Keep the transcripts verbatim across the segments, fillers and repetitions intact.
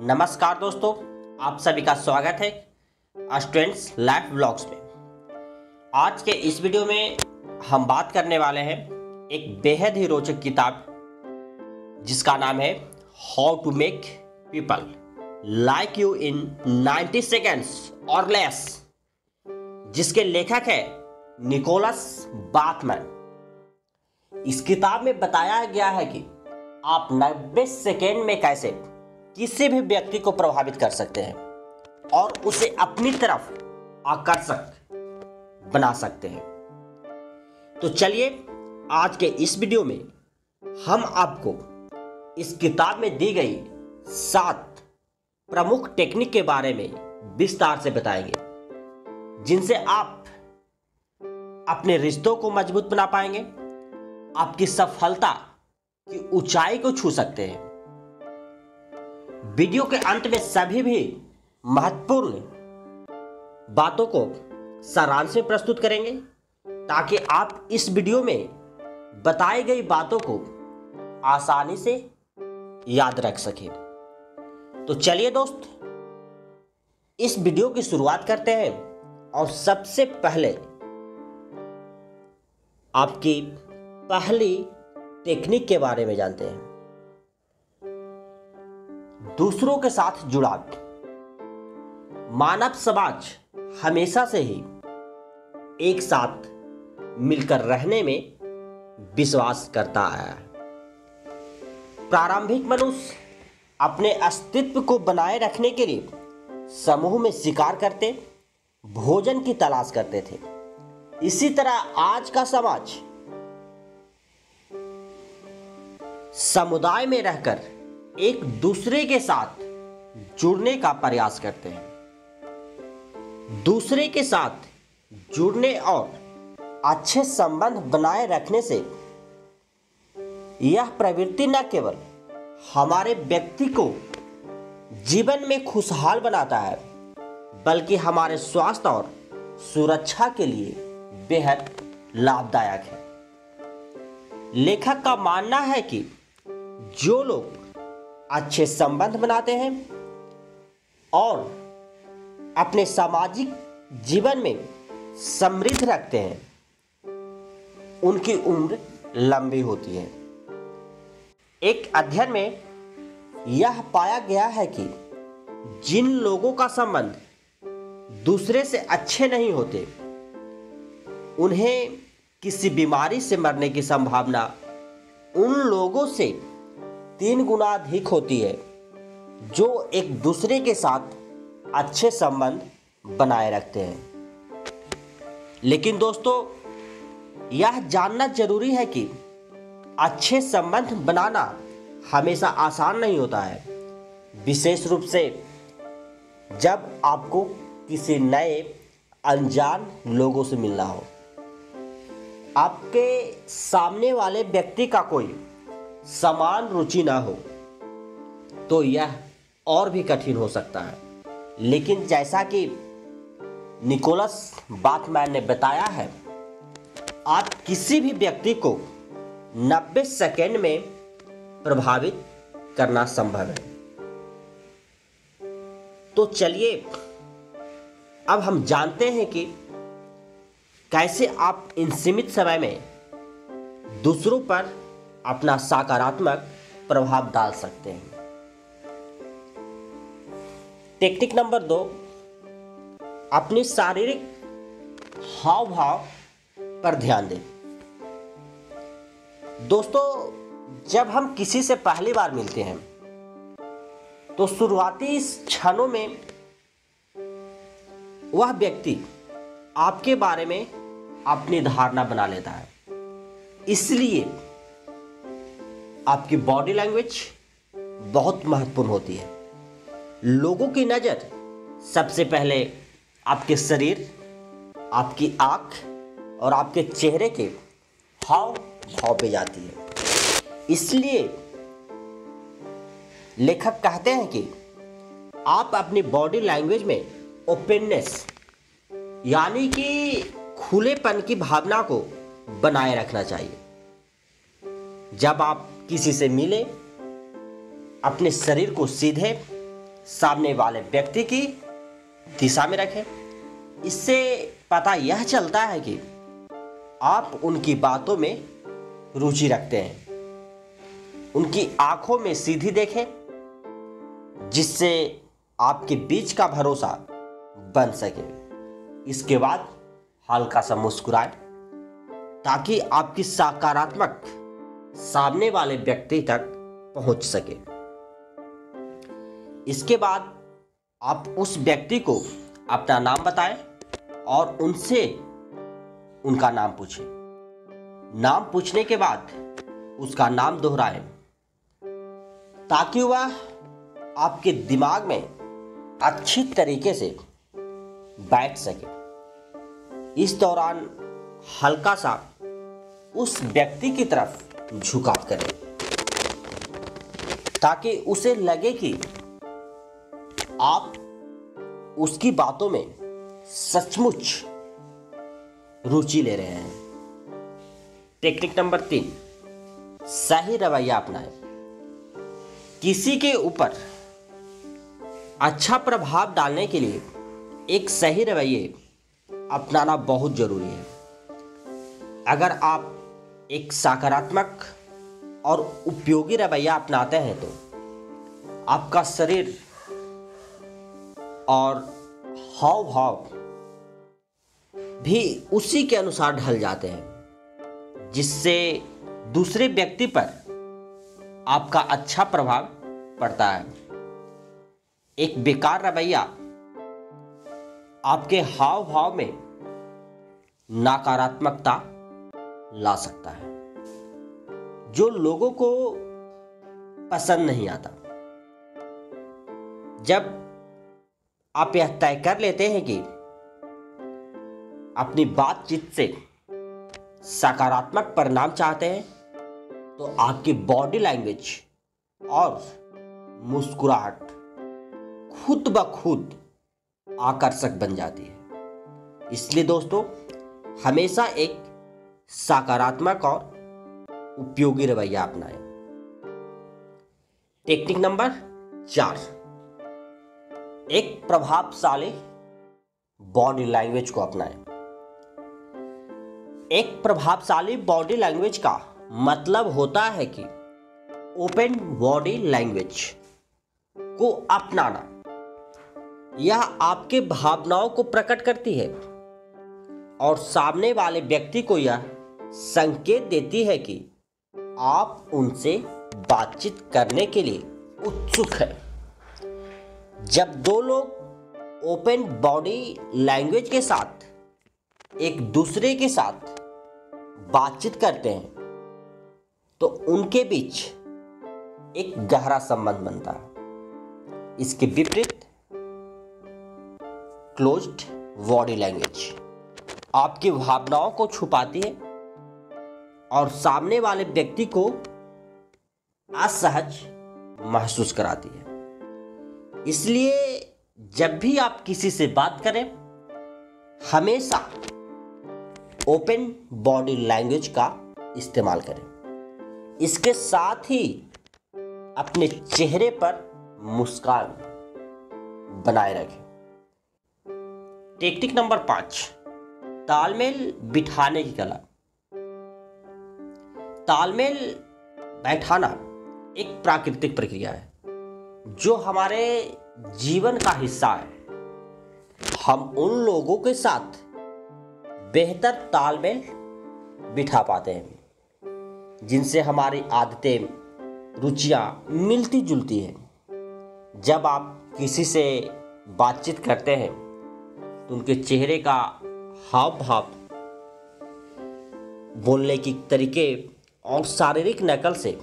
नमस्कार दोस्तों, आप सभी का स्वागत है स्टूडेंट्स लाइफ ब्लॉग्स में। आज के इस वीडियो में हम बात करने वाले हैं एक बेहद ही रोचक किताब जिसका नाम है how to make people like you in ninety seconds और लेस, जिसके लेखक है निकोलस बाथमैन। इस किताब में बताया गया है कि आप नब्बे सेकेंड में कैसे किसी भी व्यक्ति को प्रभावित कर सकते हैं और उसे अपनी तरफ आकर्षक बना सकते हैं। तो चलिए आज के इस वीडियो में हम आपको इस किताब में दी गई सात प्रमुख टेक्निक के बारे में विस्तार से बताएंगे, जिनसे आप अपने रिश्तों को मजबूत बना पाएंगे, आपकी सफलता की ऊंचाई को छू सकते हैं। वीडियो के अंत में सभी भी महत्वपूर्ण बातों को सारांश में प्रस्तुत करेंगे ताकि आप इस वीडियो में बताई गई बातों को आसानी से याद रख सकें। तो चलिए दोस्त, इस वीडियो की शुरुआत करते हैं और सबसे पहले आपकी पहली टेक्निक के बारे में जानते हैं। दूसरों के साथ जुड़ाव। मानव समाज हमेशा से ही एक साथ मिलकर रहने में विश्वास करता आया है। प्रारंभिक मनुष्य अपने अस्तित्व को बनाए रखने के लिए समूह में शिकार करते, भोजन की तलाश करते थे। इसी तरह आज का समाज समुदाय में रहकर एक दूसरे के साथ जुड़ने का प्रयास करते हैं। दूसरे के साथ जुड़ने और अच्छे संबंध बनाए रखने से यह प्रवृत्ति न केवल हमारे व्यक्ति को जीवन में खुशहाल बनाता है, बल्कि हमारे स्वास्थ्य और सुरक्षा के लिए बेहद लाभदायक है। लेखक का मानना है कि जो लोग अच्छे संबंध बनाते हैं और अपने सामाजिक जीवन में समृद्ध रखते हैं, उनकी उम्र लंबी होती है। एक अध्ययन में यह पाया गया है कि जिन लोगों का संबंध दूसरे से अच्छे नहीं होते, उन्हें किसी बीमारी से मरने की संभावना उन लोगों से तीन गुना अधिक होती है जो एक दूसरे के साथ अच्छे संबंध बनाए रखते हैं। लेकिन दोस्तों, यह जानना जरूरी है कि अच्छे संबंध बनाना हमेशा आसान नहीं होता है, विशेष रूप से जब आपको किसी नए अनजान लोगों से मिलना हो। आपके सामने वाले व्यक्ति का कोई समान रुचि ना हो तो यह और भी कठिन हो सकता है। लेकिन जैसा कि निकोलस बाथमैन ने बताया है, आप किसी भी व्यक्ति को नब्बे सेकेंड में प्रभावित करना संभव है। तो चलिए अब हम जानते हैं कि कैसे आप इन सीमित समय में दूसरों पर अपना सकारात्मक प्रभाव डाल सकते हैं। टेक्निक नंबर दो, अपनी शारीरिक हाव भाव पर ध्यान दें। दोस्तों, जब हम किसी से पहली बार मिलते हैं तो शुरुआती क्षणों में वह व्यक्ति आपके बारे में अपनी धारणा बना लेता है। इसलिए आपकी बॉडी लैंग्वेज बहुत महत्वपूर्ण होती है। लोगों की नज़र सबसे पहले आपके शरीर, आपकी आंख और आपके चेहरे के हाव भाव पे जाती है। इसलिए लेखक कहते हैं कि आप अपनी बॉडी लैंग्वेज में ओपननेस यानी कि खुलेपन की भावना को बनाए रखना चाहिए। जब आप किसी से मिले, अपने शरीर को सीधे सामने वाले व्यक्ति की दिशा में रखें। इससे पता यह चलता है कि आप उनकी बातों में रुचि रखते हैं। उनकी आंखों में सीधी देखें, जिससे आपके बीच का भरोसा बन सके। इसके बाद हल्का सा मुस्कुराएं, ताकि आपकी सकारात्मक सामने वाले व्यक्ति तक पहुंच सके। इसके बाद आप उस व्यक्ति को अपना नाम बताएं और उनसे उनका नाम पूछें। नाम पूछने के बाद उसका नाम दोहराएं, ताकि वह आपके दिमाग में अच्छी तरीके से बैठ सके। इस दौरान हल्का सा उस व्यक्ति की तरफ झुकाव करें, ताकि उसे लगे कि आप उसकी बातों में सचमुच रुचि ले रहे हैं। टेक्निक नंबर तीन, सही रवैया अपनाएं। किसी के ऊपर अच्छा प्रभाव डालने के लिए एक सही रवैये अपनाना बहुत जरूरी है। अगर आप एक सकारात्मक और उपयोगी रवैया अपनाते हैं तो आपका शरीर और हाव भाव भी उसी के अनुसार ढल जाते हैं, जिससे दूसरे व्यक्ति पर आपका अच्छा प्रभाव पड़ता है। एक बेकार रवैया आपके हाव भाव में नकारात्मकता ला सकता है, जो लोगों को पसंद नहीं आता। जब आप यह तय कर लेते हैं कि अपनी बातचीत से सकारात्मक परिणाम चाहते हैं, तो आपकी बॉडी लैंग्वेज और मुस्कुराहट खुद ब खुद आकर्षक बन जाती है। इसलिए दोस्तों, हमेशा एक सकारात्मक और उपयोगी रवैया अपनाएं। टेक्निक नंबर चार, एक प्रभावशाली बॉडी लैंग्वेज को अपनाएं। एक प्रभावशाली बॉडी लैंग्वेज का मतलब होता है कि ओपन बॉडी लैंग्वेज को अपनाना। यह आपके भावनाओं को प्रकट करती है और सामने वाले व्यक्ति को यह संकेत देती है कि आप उनसे बातचीत करने के लिए उत्सुक हैं। जब दो लोग ओपन बॉडी लैंग्वेज के साथ एक दूसरे के साथ बातचीत करते हैं, तो उनके बीच एक गहरा संबंध बनता है। इसके विपरीत क्लोज्ड बॉडी लैंग्वेज आपकी भावनाओं को छुपाती है और सामने वाले व्यक्ति को असहज महसूस कराती है। इसलिए जब भी आप किसी से बात करें, हमेशा ओपन बॉडी लैंग्वेज का इस्तेमाल करें। इसके साथ ही अपने चेहरे पर मुस्कान बनाए रखें। टेक्निक नंबर पांच, तालमेल बिठाने की कला। तालमेल बैठाना एक प्राकृतिक प्रक्रिया है जो हमारे जीवन का हिस्सा है। हम उन लोगों के साथ बेहतर तालमेल बिठा पाते हैं जिनसे हमारी आदतें, रुचियां मिलती जुलती हैं। जब आप किसी से बातचीत करते हैं तो उनके चेहरे का हाव भाव, बोलने की तरीके और शारीरिक नकल से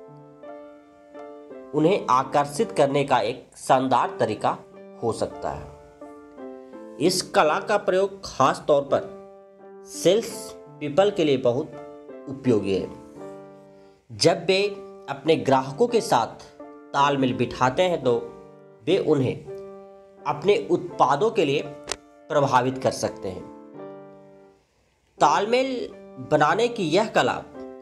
उन्हें आकर्षित करने का एक शानदार तरीका हो सकता है। इस कला का प्रयोग खास तौर पर सेल्स पीपल के लिए बहुत उपयोगी है। जब वे अपने ग्राहकों के साथ तालमेल बिठाते हैं तो वे उन्हें अपने उत्पादों के लिए प्रभावित कर सकते हैं। तालमेल बनाने की यह कला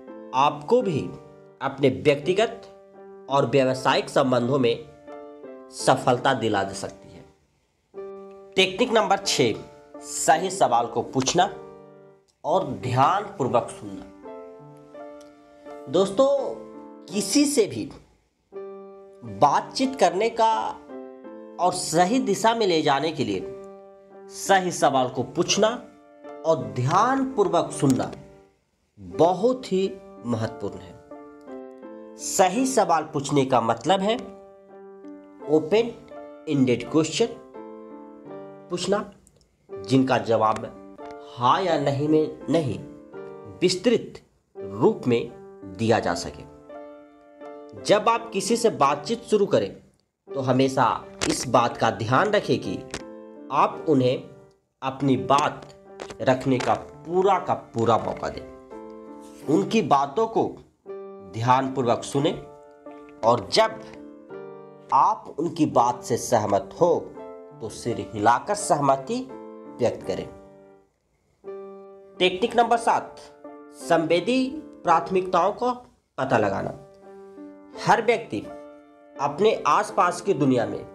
आपको भी अपने व्यक्तिगत और व्यावसायिक संबंधों में सफलता दिला दे सकती है। टेक्निक नंबर छः, सही सवाल को पूछना और ध्यानपूर्वक सुनना। दोस्तों, किसी से भी बातचीत करने का और सही दिशा में ले जाने के लिए सही सवाल को पूछना और ध्यानपूर्वक सुनना बहुत ही महत्वपूर्ण है। सही सवाल पूछने का मतलब है ओपन एंडेड क्वेश्चन पूछना, जिनका जवाब हाँ या नहीं में नहीं, विस्तृत रूप में दिया जा सके। जब आप किसी से बातचीत शुरू करें तो हमेशा इस बात का ध्यान रखें कि आप उन्हें अपनी बात रखने का पूरा का पूरा मौका दें। उनकी बातों को ध्यानपूर्वक सुनें और जब आप उनकी बात से सहमत हो तो सिर हिलाकर सहमति व्यक्त करें। टेक्निक नंबर सात, संवेदी प्राथमिकताओं का पता लगाना। हर व्यक्ति अपने आसपास की दुनिया में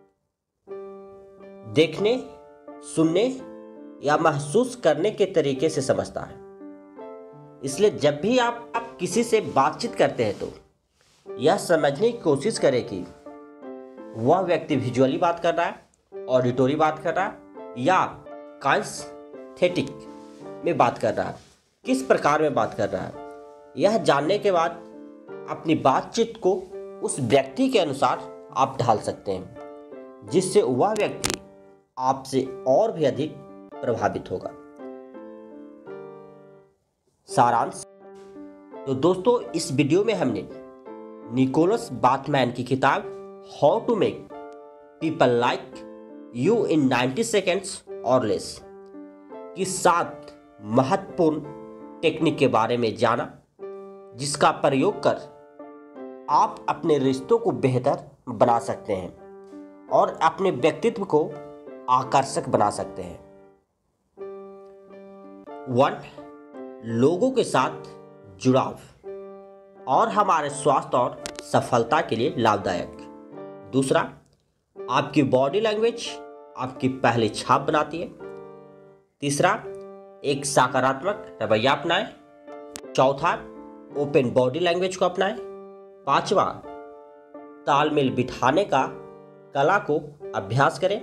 देखने, सुनने या महसूस करने के तरीके से समझता है। इसलिए जब भी आप, आप किसी से बातचीत करते हैं तो यह समझने की कोशिश करें कि वह व्यक्ति विजुअली बात कर रहा है, ऑडिटोरी बात कर रहा है या काइनेस्थेटिक में बात कर रहा है, किस प्रकार में बात कर रहा है। यह जानने के बाद अपनी बातचीत को उस व्यक्ति के अनुसार आप ढाल सकते हैं, जिससे वह व्यक्ति आपसे और भी अधिक प्रभावित होगा। सारांश। तो दोस्तों, इस वीडियो में हमने निकोलस बाथमैन की किताब how to make people like you in ninety seconds और लेस की सात महत्वपूर्ण टेक्निक के बारे में जाना, जिसका प्रयोग कर आप अपने रिश्तों को बेहतर बना सकते हैं और अपने व्यक्तित्व को आकर्षक बना सकते हैं। वन, लोगों के साथ जुड़ाव और हमारे स्वास्थ्य और सफलता के लिए लाभदायक। दूसरा, आपकी बॉडी लैंग्वेज आपकी पहली छाप बनाती है। तीसरा, एक सकारात्मक रवैया अपनाएं। चौथा, ओपन बॉडी लैंग्वेज को अपनाएं। पांचवा, तालमेल बिठाने का कला को अभ्यास करें।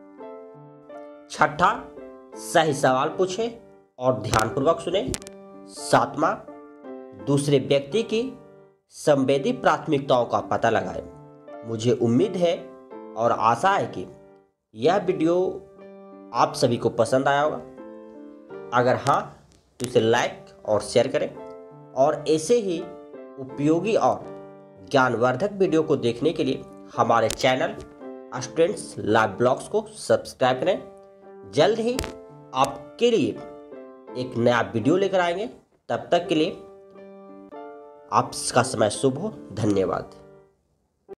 छठा, सही सवाल पूछें और ध्यानपूर्वक सुनें। सातवां, दूसरे व्यक्ति की संवेदी प्राथमिकताओं का पता लगाएं। मुझे उम्मीद है और आशा है कि यह वीडियो आप सभी को पसंद आया होगा। अगर हाँ तो इसे लाइक और शेयर करें और ऐसे ही उपयोगी और ज्ञानवर्धक वीडियो को देखने के लिए हमारे चैनल स्टूडेंट्स लाइव ब्लॉग्स को सब्सक्राइब करें। जल्द ही आपके लिए एक नया वीडियो लेकर आएंगे। तब तक के लिए आपका समय शुभ हो। धन्यवाद।